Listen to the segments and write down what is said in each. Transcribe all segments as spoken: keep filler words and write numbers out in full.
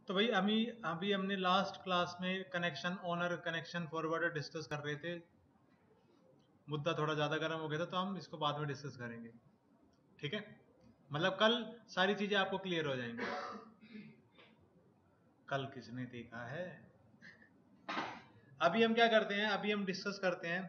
तो भाई अभी अभी हमने लास्ट क्लास में connection owner connection forwarder discuss कर रहे थे। मुद्दा थोड़ा ज़्यादा गर्म हो गया था तो हम इसको बाद में डिस्कस करेंगे, ठीक है। मतलब कल सारी चीज़ें आपको क्लियर हो जाएंगी। कल किसने देखा है। अभी हम क्या करते हैं, अभी हम डिस्कस करते हैं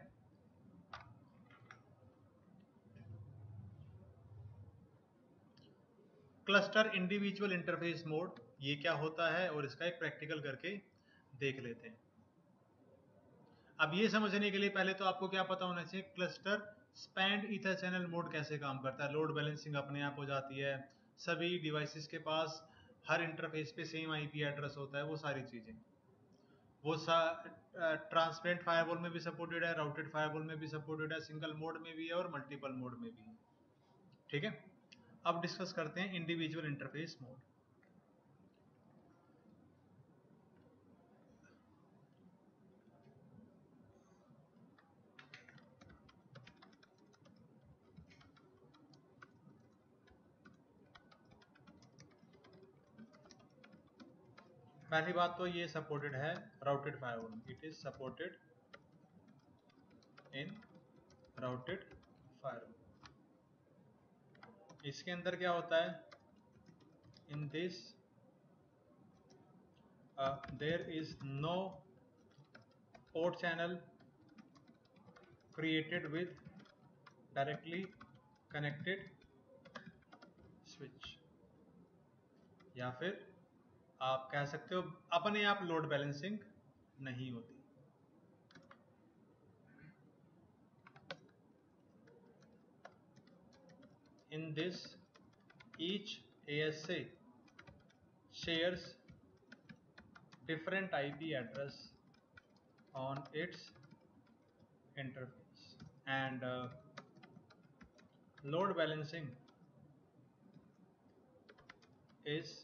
क्लस्टर इंडिविजुअल इंटरफेस मोड, ये क्या होता है और इसका एक प्रैक्टिकल करके देख लेते हैं। अब ये समझने के लिए पहले तो आपको क्या पता होना चाहिए, cluster spanned ether channel mode कैसे काम करता है। लोड बैलेंसिंग अपने आप हो जाती है, सभी डिवाइसेस के पास हर इंटरफेस पे सेम आईपी एड्रेस होता है, वो सारी चीजें वो सा ट्रांसपेरेंट फायरवॉल में भी सपोर्टेड है, राउटेड फायरवॉल में भी सपोर्टेड है, सिंगल मोड में भी है और मल्टीपल मोड में भी है, ठीक है। अब डिस्कस करते हैं इंडिविजुअल इंटरफेस मोड। पहली बात तो ये सपोर्टेड है routed firewall, it is supported in routed firewall. इसके अंदर क्या होता है, in this there is no port channel created with directly connected switch, या फिर आप कह सकते हो अपने आप लोड बैलेंसिंग नहीं होती। In this, each A S A shares different I P address on its interface, and uh, load balancing is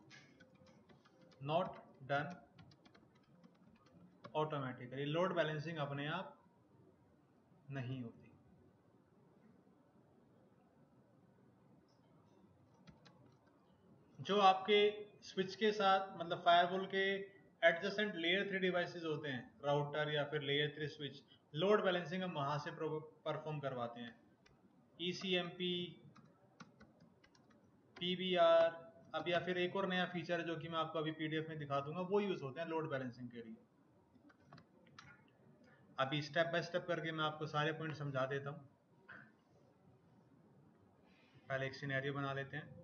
not done automatically. Load balancing अपने आप नहीं होती। जो आपके स्विच के साथ मतलब फायरवॉल के एडजेसेंट लेयर थ्री डिवाइसेस होते हैं, राउटर या फिर layer three switch, load balancing हम वहां से परफॉर्म करवाते हैं। E C M P, P B R, अब या फिर एक और नया फीचर है जो कि मैं आपको अभी पीडीएफ में दिखा दूंगा, वो यूज होते हैं लोड बैलेंसिंग के लिए। अभी स्टेप बाय स्टेप करके मैं आपको सारे पॉइंट समझा देता हूँ। पहले एक सिनेरियो बना लेते हैं।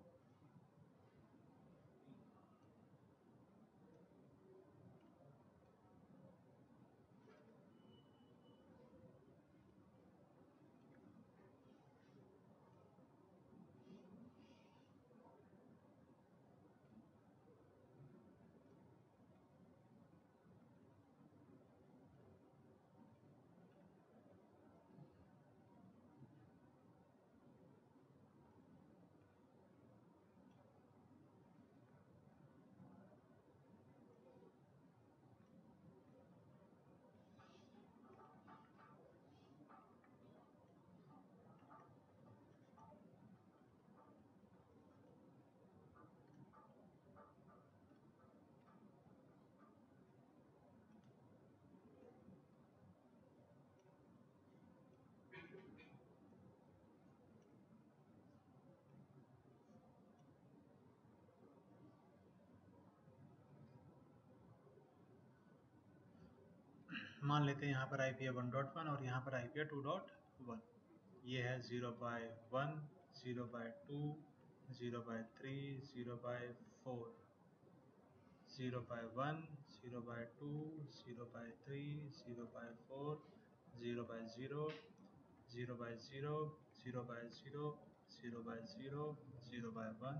मान लेते हैं यहाँ पर आईपी है वन डॉट वन और यहाँ पर आईपी है टू डॉट वन। ये है zero by one, zero by two, zero by three, zero by four, zero by one, zero by two, zero by three, zero by four, zero by zero, zero by zero, zero by zero, zero by zero, zero by one.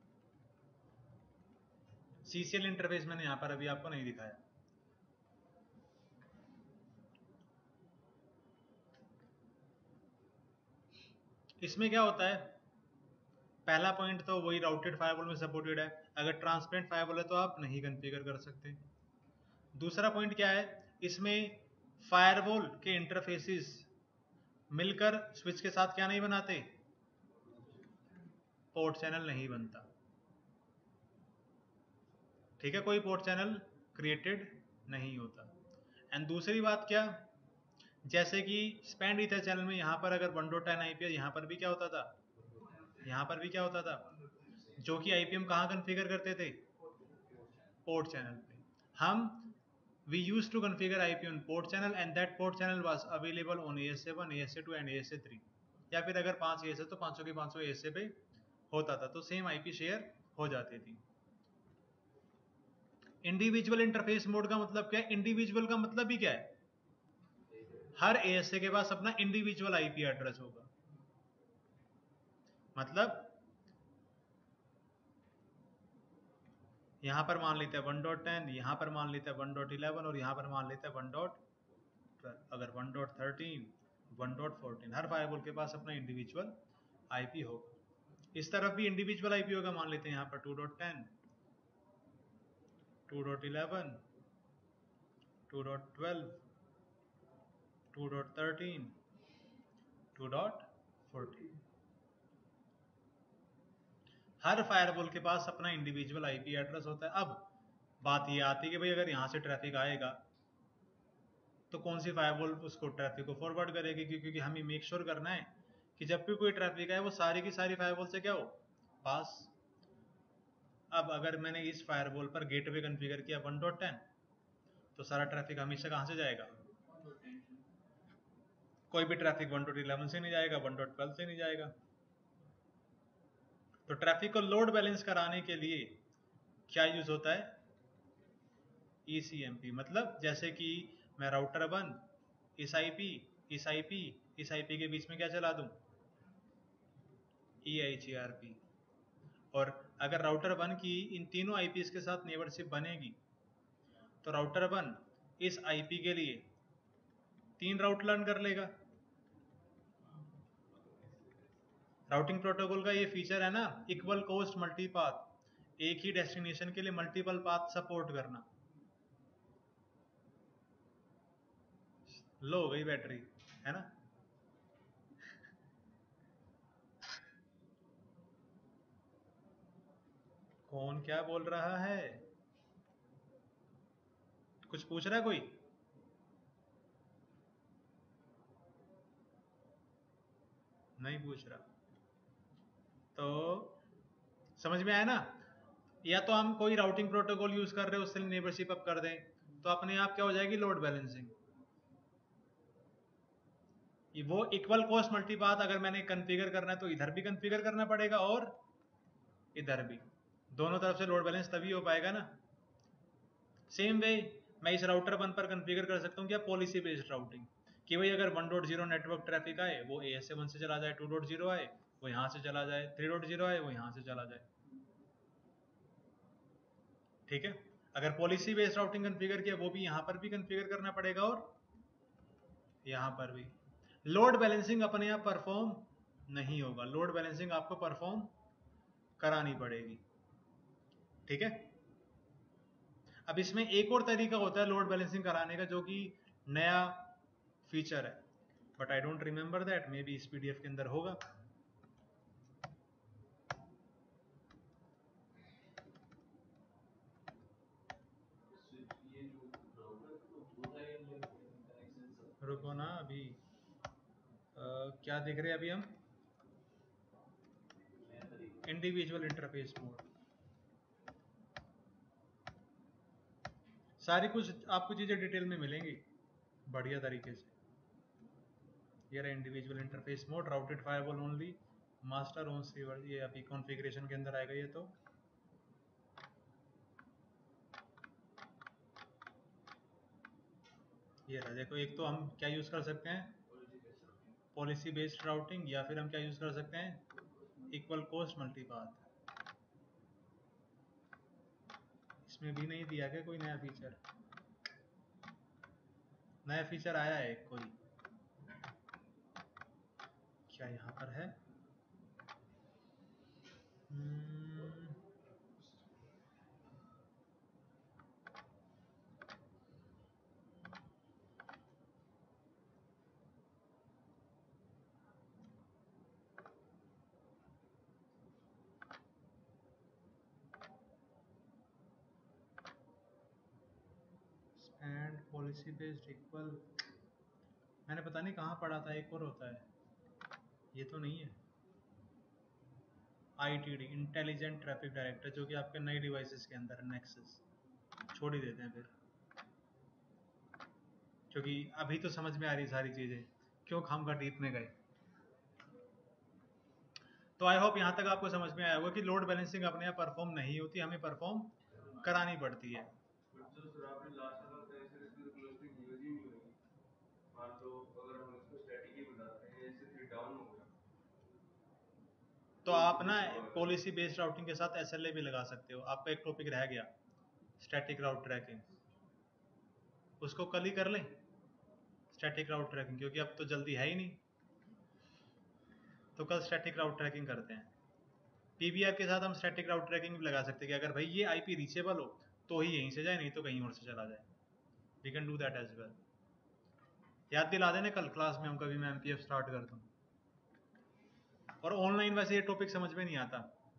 CCL interface मैंने यहाँ पर अभी आपको नहीं दिखाया। इसमें क्या होता है, पहला पॉइंट तो वही राउटेड फायरवॉल में सपोर्टेड है। अगर ट्रांसपेरेंट फायरवॉल है तो आप नहीं कॉन्फ़िगर कर सकते। दूसरा पॉइंट क्या है, इसमें फायरवॉल के इंटरफेसेस मिलकर स्विच के साथ क्या नहीं बनाते, पोर्ट चैनल नहीं बनता, ठीक है, कोई पोर्ट चैनल क्रिएटेड नहीं होता। एंड दूसरी बात क्या, जैसे कि स्पैन ईथर चैनल में यहाँ पर अगर वन डॉट टेन आईपी है, यहाँ पर भी क्या होता था, यहाँ पर भी क्या होता था, जो कि आईपीएम कहाँ कॉन्फ़िगर करते थे, पोर्ट चैनल पे। हम we used to configure I P on port channel and that port channel was available on A S A one, A S A two and A S A three, या फिर अगर पांच A S A तो पांचों के पांचों A S A पे होता था, तो सेम आईपी शेयर हो जाती थी। इंडिविजुअल इंटरफेस मोड का मतलब क्या है, इंडिविजुअल का मतलब भी क्या है, हर A S A के पास अपना इंडिविजुअल आईपी एड्रेस होगा। मतलब यहां पर मान लेते हैं वन डॉट टेन, यहां पर मान लेते हैं वन डॉट इलेवन और यहां पर मान लेते हैं वन डॉट ट्वेल्व, अगर one dot thirteen, one dot fourteen, हर फायरवॉल के पास अपना इंडिविजुअल आईपी होगा। इस तरफ भी इंडिविजुअल आईपी होगा, मान लेते हैं यहाँ पर two dot ten, two dot eleven, two dot twelve, two dot thirteen, two dot fourteen. हर फायरवॉल के पास अपना इंडिविजुअल आईपी एड्रेस होता है। अब बात ये आती है कि भाई अगर यहाँ से ट्रैफिक आएगा तो कौन सी फायरवॉल उसको ट्रैफिक को फॉरवर्ड करेगी, क्योंकि हमें मेक श्योर करना है कि जब भी कोई ट्रैफिक आए वो सारी की सारी फायरवॉल से क्या हो, पास। अब अगर मैंने इस फायरवॉल पर गेटवे कॉन्फ़िगर किया वन डॉट टेन, तो सारा ट्रैफिक हमेशा कहाँ से जाएगा, कोई भी ट्रैफिक वन डॉट इलेवन से नहीं जाएगा, वन डॉट ट्वेल्व से नहीं जाएगा। तो ट्रैफिक को लोड बैलेंस कराने के लिए क्या यूज होता है, ई सी एम पी। मतलब जैसे कि मैं राउटर वन इस आईपी, इस आईपी, इस आईपी के बीच में क्या चला दूं, E H E R P. और अगर राउटर वन की इन तीनों आईपीस के साथ नेबरशिप बनेगी तो राउटर वन इस आईपी के लिए तीन राउट लर्न कर लेगा। राउटिंग प्रोटोकॉल का ये फीचर है ना, इक्वल कोस्ट मल्टीपाथ, एक ही डेस्टिनेशन के लिए मल्टीपल पाथ सपोर्ट करना। लो हो गई बैटरी, है ना। कौन क्या बोल रहा है, कुछ पूछ रहा है कोई, नहीं पूछ रहा। तो समझ में आया ना, या तो हम कोई राउटिंग प्रोटोकॉल यूज कर रहे हैं उससे नेबरशिप अप कर दें तो अपने आप क्या हो जाएगी, लोड बैलेंसिंग। वो इक्वल कोस्ट मल्टीपाथ अगर मैंने कॉन्फ़िगर करना है तो इधर भी कॉन्फ़िगर करना पड़ेगा और इधर भी, दोनों तरफ से लोड बैलेंस तभी हो पाएगा ना। सेम वे मैं इस राउटर वन पर कॉन्फ़िगर कर सकता हूँ क्या, पॉलिसी बेस्ड राउटिंग, कि भाई अगर one dot zero network traffic आए वो ए एस ए वन से चला जाए, टू डॉट ज़ीरो आए वो यहाँ से चला जाए, थ्री डॉट ज़ीरो आए वो यहाँ से चला जाए। ठीक है, अगर पॉलिसी बेस्ड राउटिंग कॉन्फ़िगर किया वो भी यहाँ पर भी कॉन्फ़िगर करना पड़ेगा और यहाँ पर भी। लोड बैलेंसिंग अपने आप परफॉर्म नहीं होगा, लोड बैलेंसिंग आपको परफॉर्म करानी पड़ेगी। ठीक है, अब इसमें एक और तरीका होता है लोड बैलेंसिंग कराने का जो कि नया फीचर है, but I don't remember that, maybe इस पीडीएफ के अंदर होगा। रुको ना अभी, आ, क्या देख रहे हैं अभी हम, इंडिविजुअल इंटरफेस मोड। सारी कुछ आपको चीजें डिटेल में मिलेंगी बढ़िया तरीके से। ये रहा individual interface mode, routed firewall only, master on सीवर, ये अभी कॉन्फ़िगरेशन के अंदर आएगा ये। तो ये रहा, देखो एक तो हम क्या यूज कर सकते हैं, पॉलिसी बेस्ड राउटिंग, या फिर हम क्या यूज कर सकते हैं, इक्वल कोस्ट मल्टीपाथ। इसमें भी नहीं दिया क्या कोई नया फीचर, नया फीचर आया है कोई, क्या यहाँ पर है, hmm, पॉलिसी बेस्ड इक्वल, मैंने पता नहीं कहाँ पढ़ा था, एक और होता है, ये तो नहीं है। I T D intelligent traffic director, जो कि आपके नए डिवाइसेस के अंदर नेक्सस, छोड़ ही देते हैं फिर, क्योंकि अभी तो समझ में आ रही सारी चीज़ें, क्यों खामखा डीप में गए। तो आई होप यहाँ तक आपको समझ में आया होगा कि लोड बैलेंसिंग अपने आप परफॉर्म नहीं होती, हमें परफॉर्म करानी पड़ती है। तो आप ना पॉलिसी बेस्ड राउटिंग के साथ एस एल ए भी लगा सकते हो। आपका एक टॉपिक रह गया, स्टैटिक राउट ट्रैकिंग, उसको कल ही कर लें, स्टैटिक राउट ट्रैकिंग, क्योंकि अब तो जल्दी है ही नहीं, तो कल स्टैटिक राउट ट्रैकिंग करते हैं। पीबीआर के साथ हम स्टैटिक राउट ट्रैकिंग भी लगा सकते हैं कि अगर भाई ये आईपी रीचेबल हो तो ही यहीं से जाए, नहीं तो कहीं और से चला जाए। We can do that as well. याद दिला देना कल क्लास में हम कभी मैं एमपीएफ स्टार्ट कर दूं। और ऑनलाइन वैसे ये टॉपिक समझ में नहीं आता,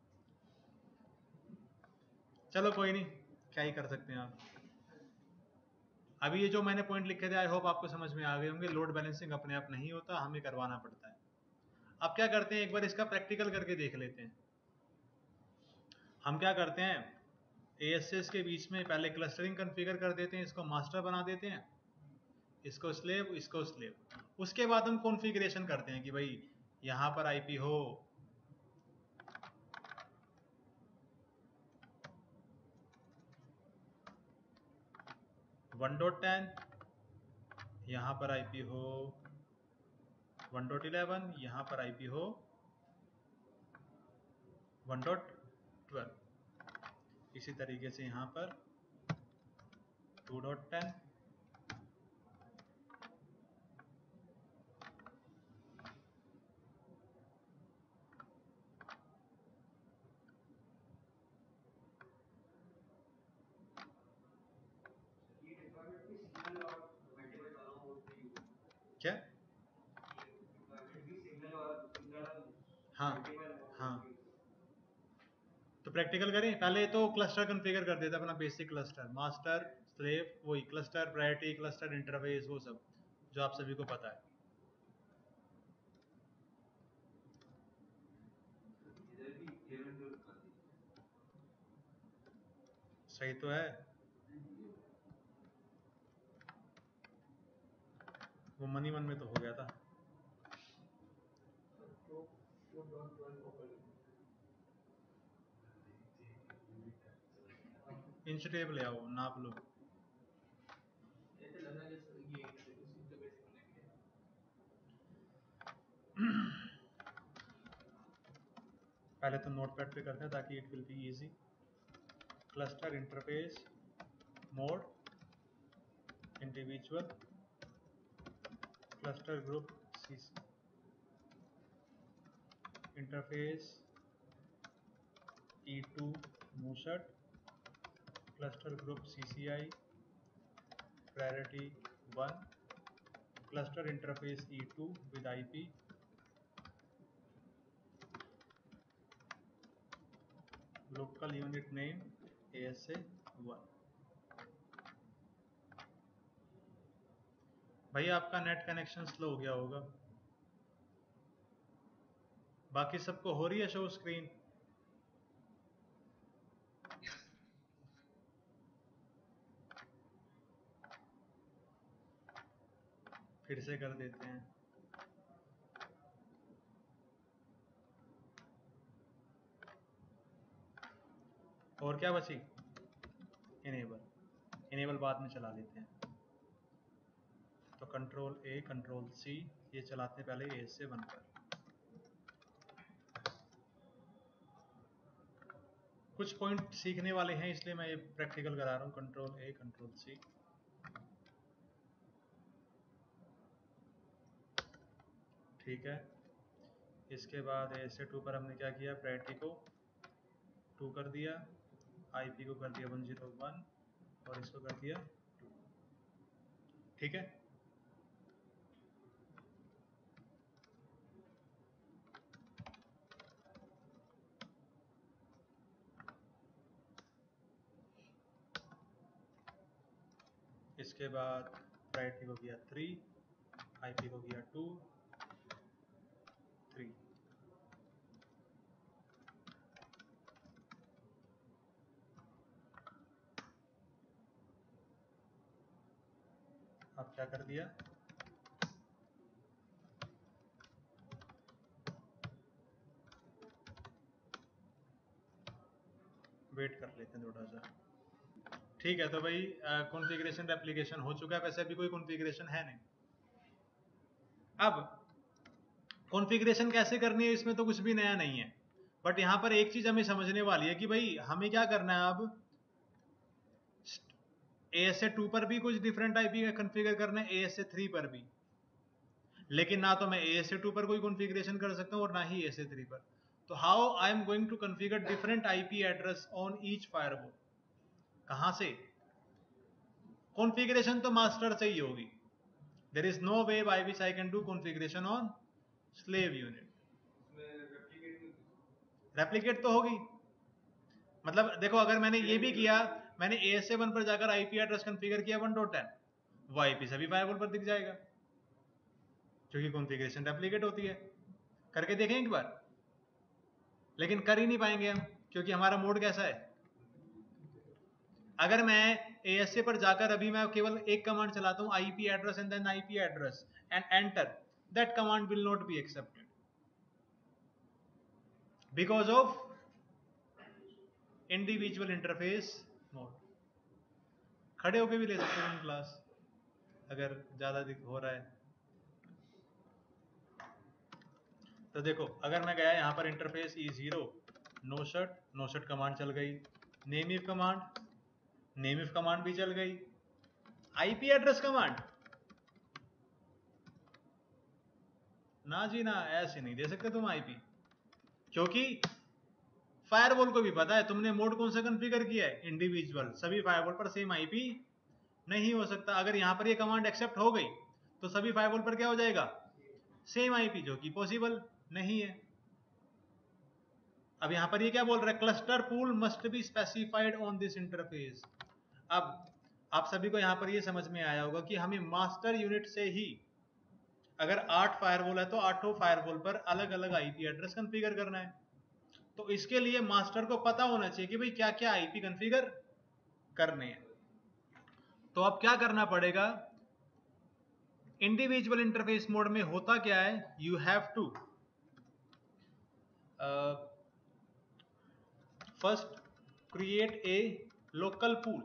चलो कोई नहीं, क्या ही कर सकते हैं आप। अभी ये जो मैंने पॉइंट लिखे थे आई होप आपको समझ में आ गए होंगे। लोड बैलेंसिंग अपने आप नहीं होता, हमें करवाना पड़ता है। अब क्या करते हैं, एक बार इसका प्रैक्टिकल करके देख लेते हैं। हम क्या करते हैं, एएसएस के बीच में पहले क्लस्टरिंग कॉन्फ़िगर कर देते हैं, इसको मास्टर बना देते हैं, इसको स्लेव, इसको स्लेव। उसके बाद हम कॉन्फ़िगरेशन करते हैं कि भाई यहाँ पर आईपी हो वन डॉट टेन, यहाँ पर आईपी हो वन डॉट इलेवन, यहाँ पर आईपी हो वन डॉट ट्वेल्व। इसी तरीके से यहाँ पर टू डॉट टेन, क्या, हाँ हाँ, तो प्रैक्टिकल करें। पहले तो क्लस्टर कॉन्फ़िगर कर देता अपना बेसिक क्लस्टर, मास्टर स्लेव, वही क्लस्टर प्रायोरिटी, क्लस्टर इंटरफेस, वो सब जो आप सभी को पता है। सही तो है, वो मनी मन में तो हो गया था। इंच टेप ले आओ, नाप लो। पहले तो नोटपैड पे करते हैं ताकि it will be easy. Cluster interface mode individual cluster group interface E two must cluster group CCI priority one cluster interface E two with IP local unit name A S A one. भाई आपका net connection slow हो गया होगा, बाकी सबको हो रही है शो स्क्रीन? फिर से कर देते हैं। और क्या बची? इनेबल, इनेबल बाद में चला लेते हैं। तो कंट्रोल ए कंट्रोल सी ये चलाते हैं पहले ए से वन पर। कुछ पॉइंट सीखने वाले हैं इसलिए मैं ये प्रैक्टिकल करा रहा हूँ। कंट्रोल ए कंट्रोल सी, ठीक है। इसके बाद ए से टू पर हमने क्या किया, प्रायोरिटी को टू कर दिया, आईपी को कर दिया वन जीरो वन और इसको कर दिया टू, ठीक है। इसके बाद प्रायोरिटी हो गया थ्री, आईपी हो गया टू, थ्री। अब क्या कर दिया, वेट कर लेते हैं थोड़ा सा। ठीक है, तो भाई कॉन्फ़िगरेशन रेप्लिकेशन हो चुका है, वैसे अभी कोई कॉन्फ़िगरेशन है नहीं। अब कॉन्फ़िगरेशन कैसे करनी है, इसमें तो कुछ भी नया नहीं है, बट यहाँ पर एक चीज हमें समझने वाली है कि भाई हमें क्या करना है। अब ए एस ए टू पर भी कुछ डिफरेंट आईपी कॉन्फ़िगर करना है, ए एस ए थ्री पर भी, लेकिन ना तो मैं ए एस ए टू पर कोई कॉन्फ़िगरेशन कर सकता हूँ और ना ही ए एस ए थ्री पर। तो how I am going to configure different IP address on each firewall? कहां से? कॉन्फ़िगरेशन तो मास्टर से ही होगी। There is no way by which I can do configuration on slave unit. Replicate तो होगी, मतलब देखो अगर मैंने ये भी किया, मैंने ए एस ए वन पर जाकर आईपी एड्रेस कॉन्फ़िगर किया वन डॉट टेन, वो आईपी सभी फायरवॉल पर दिख जाएगा, क्योंकि कॉन्फ़िगरेशन रेप्लिकेट होती है। करके देखें एक बार, लेकिन कर ही नहीं पाएंगे हम, क्योंकि हमारा मोड कैसा है। अगर मैं ए एस ए पर जाकर अभी मैं केवल एक कमांड चलाता हूं, IP address and then IP address and enter, that command will not be accepted because of individual interface mode. खड़े होके भी ले सकते हो क्लास अगर ज्यादा दिक हो रहा है तो। देखो अगर मैं गया यहां पर interface E zero, no shut, no shut command चल गई, name if command, name if command भी चल गई, आईपी एड्रेस कमांड ना जी ना, ऐसे नहीं दे सकते तुम आईपी, क्योंकि फायरवॉल को भी पता है तुमने मोड कौन सा कॉन्फ़िगर किया है, इंडिविजुअल। सभी फायरवॉल पर सेम आईपी नहीं हो सकता। अगर यहां पर ये कमांड एक्सेप्ट हो गई तो सभी फायरवॉल पर क्या हो जाएगा, सेम आईपी, जो कि पॉसिबल नहीं है। अब यहां पर ये क्या बोल रहा है, cluster pool must be specified on this interface. अब आप सभी को यहां पर ये समझ में आया होगा कि हमें मास्टर यूनिट से ही, अगर आठ फायरवॉल है तो आठों फायरवॉल पर अलग अलग आईपी एड्रेस कॉन्फ़िगर करना है। तो इसके लिए मास्टर को पता होना चाहिए कि भाई क्या क्या आईपी कॉन्फ़िगर करने हैं। तो अब क्या करना पड़ेगा, इंडिविजुअल इंटरफेस मोड में होता क्या है, you have to first create a local pool.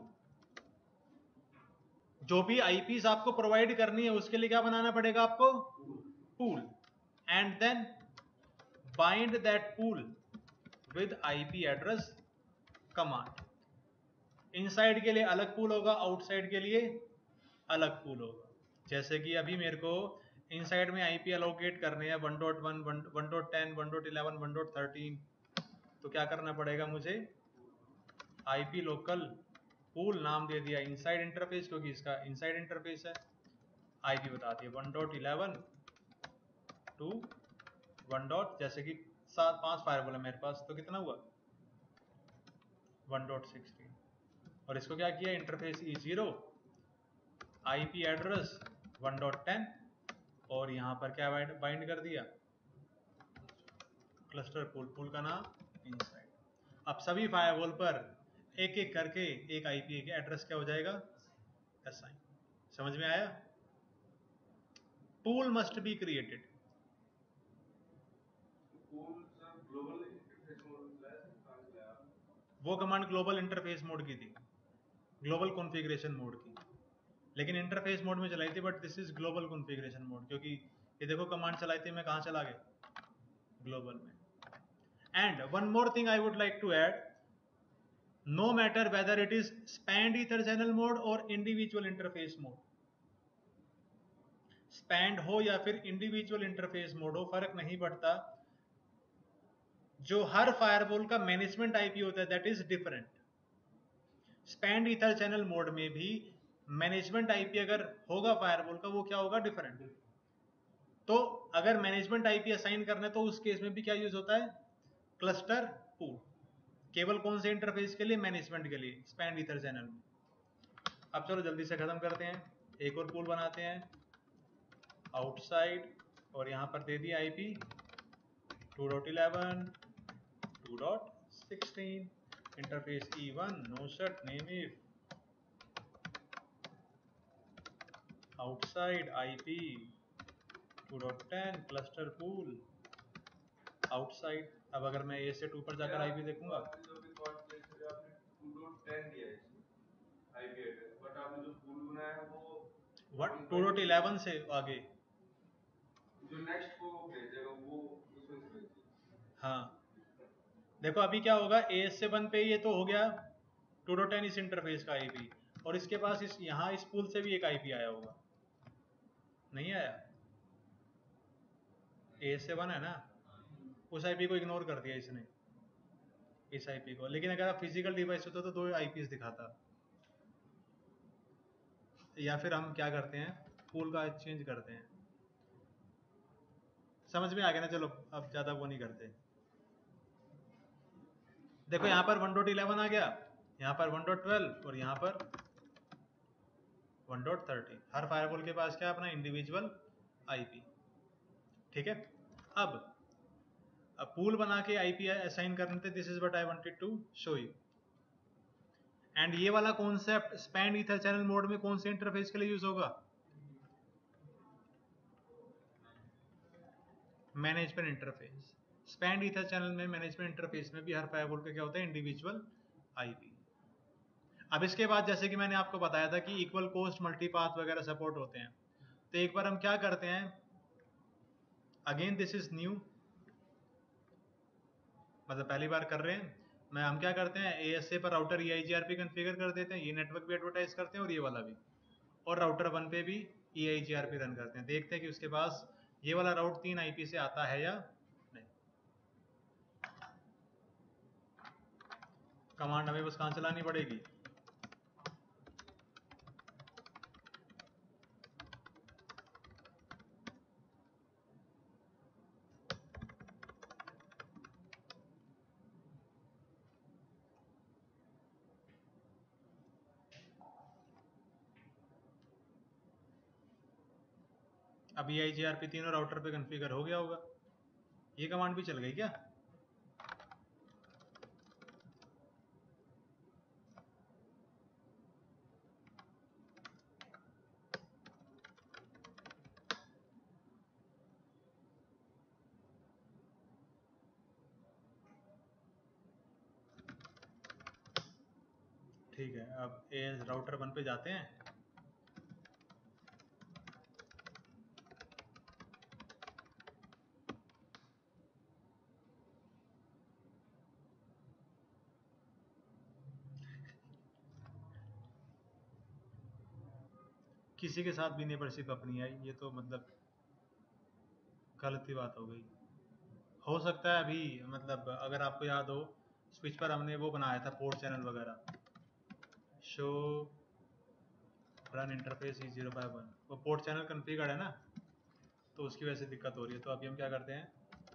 जो भी आईपीस आपको प्रोवाइड करनी है उसके लिए क्या बनाना पड़ेगा आपको, pool, and then bind that pool with IP address command. Inside के लिए अलग पूल होगा, आउटसाइड के लिए अलग पूल होगा। जैसे कि अभी मेरे को इनसाइड में आईपी एलोकेट करने हैं one dot one, one dot ten, one dot eleven, one dot thirteen, तो क्या करना पड़ेगा मुझे, आईपी लोकल पूल नाम दे दिया इनसाइड इंटरफेस, क्योंकि इसका इनसाइड इंटरफेस है। आईपी बताती है one dot eleven two one dot, जैसे कि सात पांच फायरवॉल है मेरे पास, तो कितना हुआ वन डॉट सिक्सटीन। और इसको क्या किया, interface E zero, IP address one dot ten, और यहां पर क्या बाइंड कर दिया, क्लस्टर पूल, पूल का नाम इनसाइड। अब सभी फायरवॉल पर एक एक करके एक आईपी एड्रेस क्या हो जाएगा, असाइन। समझ में आया, पूल मस्ट बी क्रिएटेड। वो कमांड ग्लोबल इंटरफेस मोड की थी, ग्लोबल कॉन्फ़िगरेशन मोड की, लेकिन इंटरफेस मोड में चलाई थी, but this is global configuration mode, क्योंकि ये देखो कमांड चलाई थी मैं कहां चला गया, ग्लोबल में। And one more thing I would like to add, no matter whether it is spanned ether channel mode और इंडिविजुअल इंटरफेस मोड, स्पैन्ड हो या फिर इंडिविजुअल इंटरफेस मोड हो, फर्क नहीं पड़ता। जो हर फायरवॉल का मैनेजमेंट आईपी होता है that is different. Spanned ether channel mode में भी मैनेजमेंट आईपी अगर होगा फायरवॉल का, वो क्या होगा, डिफरेंट। तो अगर मैनेजमेंट आईपी असाइन करना है तो उस केस में भी क्या यूज होता है, क्लस्टर पूल। केवल कौन से इंटरफेस के लिए, मैनेजमेंट के लिए, स्पैन्ड ईथर चैनल में। अब चलो जल्दी से खत्म करते हैं, एक और पूल बनाते हैं आउटसाइड, और यहाँ पर दे दिया IP two dot eleven two dot sixteen, interface E one, no shut name if outside IP two dot ten cluster pool outside. अब अगर मैं ए से टू पर जाकर आईपी देखूंगा, टू डॉट इलेवन से आगे जो नेक्स्ट को भेजेगा वो उसमें से भेजिए। हाँ देखो अभी क्या होगा, ए से वन पे ये तो हो गया टू डॉट टेन इस इंटरफेस का आईपी, और इसके पास इस यहाँ इस पूल से भी एक आईपी आया होगा, नहीं आया? ए से वन है ना, उस आईपी को इग्नोर कर दिया इसने, इस आईपी को। लेकिन अगर आप फिजिकल डिवाइस होता तो दो आईपीस दिखाता। या फिर हम क्या करते हैं, पूल का चेंज करते हैं। समझ में आ गया ना? चलो अब ज्यादा वो नहीं करते। देखो यहाँ पर वन डॉट इलेवन आ गया, यहाँ पर वन डॉट ट्वेल्व और यहाँ पर वन डॉट थर्टी। हर फायरवॉल के पास क्या अपना इंडिविजुअल आईपी। ठीक है, अब अब पूल बना के आईपी असाइन करने थे। This is what I wanted to show you. And ये वाला concept span ether channel mode में कौन से इंटरफेस के लिए यूज होगा? Management interface. Span ether channel में मैनेजमेंट इंटरफेस में भी हर फायरवॉल का क्या होता है, इंडिविजुअल आईपी। अब इसके बाद जैसे कि मैंने आपको बताया था कि इक्वल कोस्ट मल्टीपाथ वगैरह सपोर्ट होते हैं, तो एक बार हम क्या करते हैं, अगेन दिस इज न्यू, मतलब पहली बार कर रहे हैं। मैं हम क्या करते हैं, ए एस ए पर router E I G R P configure कर देते हैं, ये नेटवर्क भी एडवर्टाइज करते हैं और ये वाला भी, और राउटर वन पे भी E I G R P run करते हैं। देखते हैं कि उसके पास ये वाला राउट तीन आईपी से आता है या नहीं। कमांड हमें बस कहाँ चलानी पड़ेगी, अब E I G R P तीनों राउटर पे कन्फिगर हो गया होगा। ये कमांड भी चल गई क्या? ठीक है, अब ए राउटर वन पे जाते हैं। किसी के साथ भी नेबरशिप अपनी आई, ये तो मतलब गलत ही बात हो गई। हो सकता है अभी, मतलब अगर आपको याद हो, स्विच पर हमने वो बनाया था पोर्ट चैनल वगैरह, show run interface E zero five one, वो पोर्ट चैनल कन्फिगर्ड है ना, तो उसकी वजह से दिक्कत हो रही है। तो अभी हम क्या करते हैं,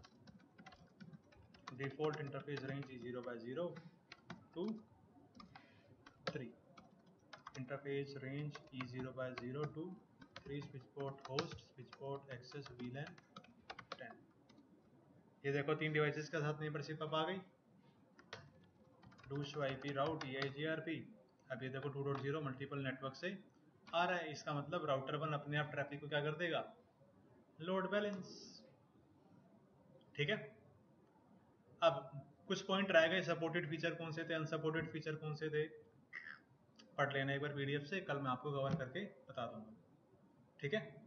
default interface range E zero by zero two three, interface range E zero by zero two three, switch port host, switch port access VLAN ten. ये देखो तीन डिवाइसेस के साथ नेबरशिप अब आ गई। Do show IP route E I G R P. अब ये देखो two dot zero multiple network से आ रहा है, इसका मतलब राउटर वन अपने आप ट्रैफिक को क्या कर देगा, लोड बैलेंस। ठीक है, अब कुछ पॉइंट रह गए, सपोर्टेड फीचर कौन से थे, अनसपोर्टेड फीचर कौन से थे, पढ़ लेना एक बार पीडीएफ से, कल मैं आपको कवर करके बता दूंगा। ठीक है।